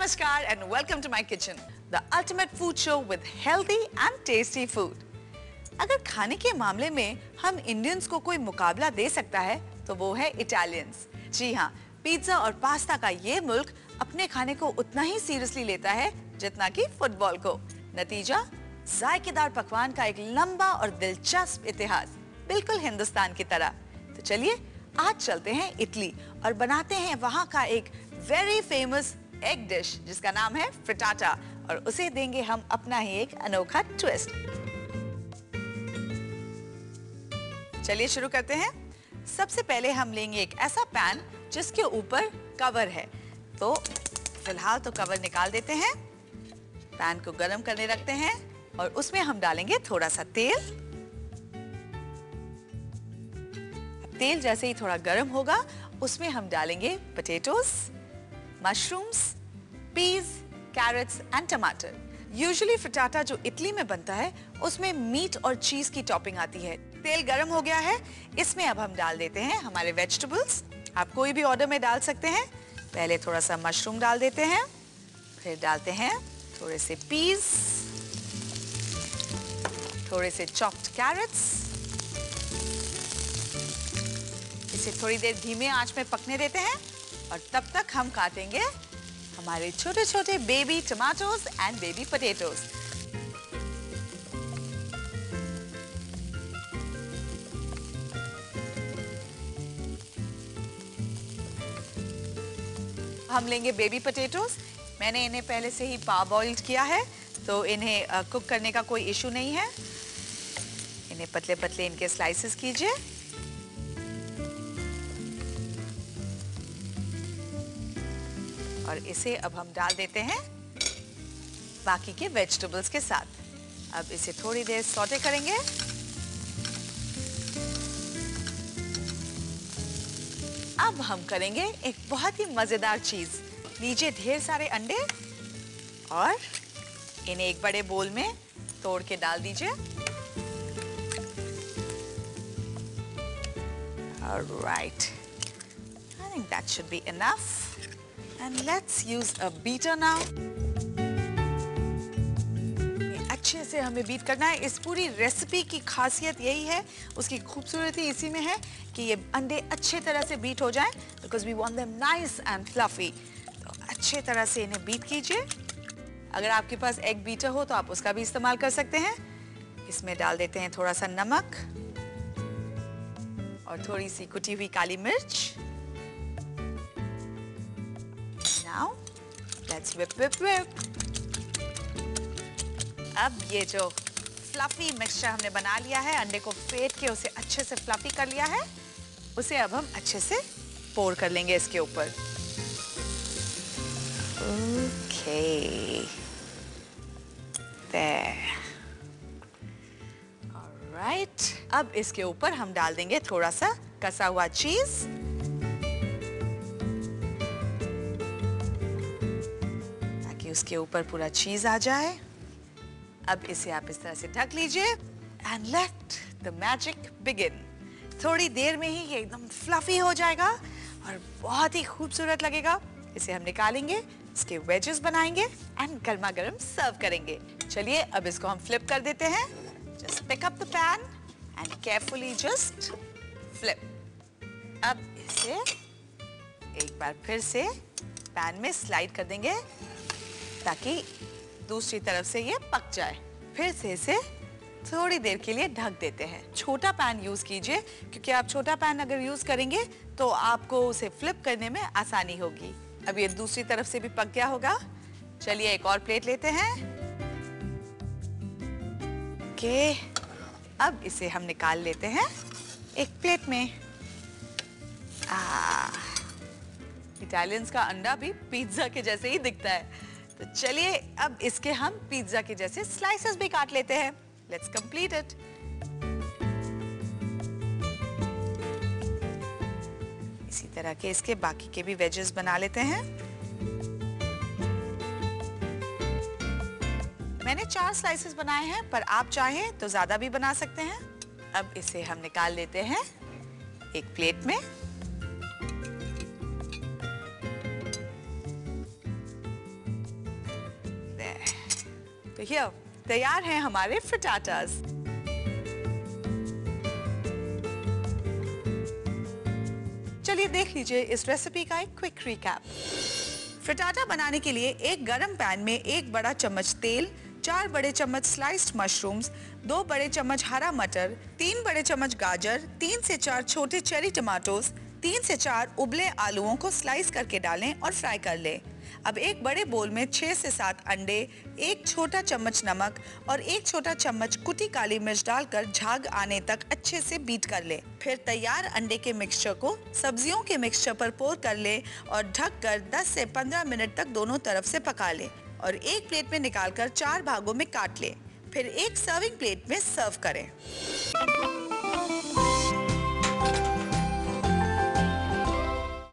Namaskar and welcome to my kitchen, the ultimate food show with healthy and tasty food. अगर खाने के मामले में हम इंडियंस को कोई मुकाबला दे सकता है तो वो है इटालियंस। जी हाँ, पिज्जा और पास्ता का ये मुल्क अपने खाने को उतना ही सीरियसली लेता है जितना कि फुटबॉल को। नतीजा, जायकेदार पकवान का एक लंबा और दिलचस्प इतिहास, बिल्कुल हिंदुस्तान की तरह। तो चलिए आज चलते हैं इटली और बनाते हैं वहाँ का एक वेरी फेमस एग डिश जिसका नाम है फ्रिटाटा, और उसे देंगे हम अपना ही एक अनोखा ट्विस्ट। चलिए शुरू करते हैं। सबसे पहले हम लेंगे एक ऐसा पैन जिसके ऊपर कवर है। तो फिलहाल तो कवर निकाल देते हैं, पैन को गरम करने रखते हैं और उसमें हम डालेंगे थोड़ा सा तेल। तेल जैसे ही थोड़ा गरम होगा उसमें हम डालेंगे potatoes, mushrooms, peas, carrots and टमाटर। यूजुअली फ्रिटाटा जो इटली में बनता है उसमें मीट और चीज की टॉपिंग आती है। तेल गरम हो गया है, इसमें अब हम डाल देते हैं हमारे वेजिटेबल्स। आप कोई भी ऑर्डर में डाल सकते हैं। पहले थोड़ा सा मशरूम डाल देते हैं, फिर डालते हैं थोड़े से पीज, थोड़े से चॉप्ड कैरेट्स। इसे थोड़ी देर धीमे आंच में पकने देते हैं और तब तक हम काटेंगे हमारे छोटे छोटे baby tomatoes and baby potatoes. हम लेंगे बेबी पोटैटोज। मैंने इन्हें पहले से ही पाव बॉइल्ड किया है तो इन्हें कुक करने का कोई इशू नहीं है। इन्हें पतले पतले इनके स्लाइसेस कीजिए। और इसे अब हम डाल देते हैं बाकी के वेजिटेबल्स के साथ। अब इसे थोड़ी देर सौटे करेंगे। अब हम करेंगे एक बहुत ही मजेदार चीज। लीजिए ढेर सारे अंडे और इन्हें एक बड़े बोल में तोड़ के डाल दीजिए। Alright, I think that should be enough. And let's use a beater now. अच्छे से हमें बीट करना है। इस पूरी रेसिपी की खासियत यही है, उसकी खूबसूरती इसी में है कि ये अंडे अच्छे तरह से बीट हो जाएं, because we want them nice and fluffy. तो अच्छे तरह से इन्हें बीट कीजिए। अगर आपके पास एग बीटर हो तो आप उसका भी इस्तेमाल कर सकते हैं। इसमें डाल देते हैं थोड़ा सा नमक और थोड़ी सी कुटी हुई काली मिर्च। Now, let's whip. अब ये जो फ्लफी मिक्सचर हमने बना लिया है, अंडे को फेंट के उसे अच्छे से फ्लफी कर लिया है, उसे अब हम अच्छे से पोर कर लेंगे इसके ऊपर। Okay. There. Alright. अब इसके ऊपर हम डाल देंगे थोड़ा सा कसा हुआ चीज। उसके ऊपर पूरा चीज आ जाए। अब इसे आप इस तरह से ढक लीजिए and let the magic begin. थोड़ी देर में ही ये एकदम फ्लफी हो जाएगा और बहुत ही खूबसूरत लगेगा। इसे हम निकालेंगे, इसके वेजेस बनाएंगे एंड गर्मा गर्म सर्व करेंगे। चलिए अब इसको हम फ्लिप कर देते हैं। Just pick up the pan and carefully just flip. अब इसे एक बार फिर से पैन में स्लाइड कर देंगे ताकि दूसरी तरफ से ये पक जाए। फिर से इसे थोड़ी देर के लिए ढक देते हैं। छोटा पैन यूज कीजिए क्योंकि आप छोटा पैन अगर यूज करेंगे तो आपको उसे फ्लिप करने में आसानी होगी। अब ये दूसरी तरफ से भी पक गया होगा। चलिए एक और प्लेट लेते हैं। ओके, अब इसे हम निकाल लेते हैं एक प्लेट में। इटालियंस का अंडा भी पिज्जा के जैसे ही दिखता है। तो चलिए अब इसके हम पिज्जा के जैसे स्लाइसेस भी काट लेते हैं। Let's complete it. इसी तरह के इसके बाकी के भी वेजेस बना लेते हैं। मैंने 4 स्लाइसेस बनाए हैं, पर आप चाहें तो ज्यादा भी बना सकते हैं। अब इसे हम निकाल लेते हैं एक प्लेट में। तो हियर तैयार हैं हमारे फ्रिटाटास। चलिए देख लीजिए इस रेसिपी का एक क्विक रिकैप। फ्रिटाटा बनाने के लिए एक गरम पैन में 1 बड़ा चम्मच तेल, 4 बड़े चम्मच स्लाइस्ड मशरूम्स, 2 बड़े चम्मच हरा मटर, 3 बड़े चम्मच गाजर, 3 से 4 छोटे चेरी टमाटोस, 3 से 4 उबले आलूओं को स्लाइस करके डालें और फ्राई कर लें। अब एक बड़े बोल में 6 से 7 अंडे, 1 छोटा चम्मच नमक और 1 छोटा चम्मच कुटी काली मिर्च डालकर झाग आने तक अच्छे से बीट कर लें। फिर तैयार अंडे के मिक्सचर को सब्जियों के मिक्सचर पर पोर कर लें और ढककर 10 से 15 मिनट तक दोनों तरफ से पका लें और एक प्लेट में निकालकर 4 भागों में काट लें। फिर एक सर्विंग प्लेट में सर्व करें।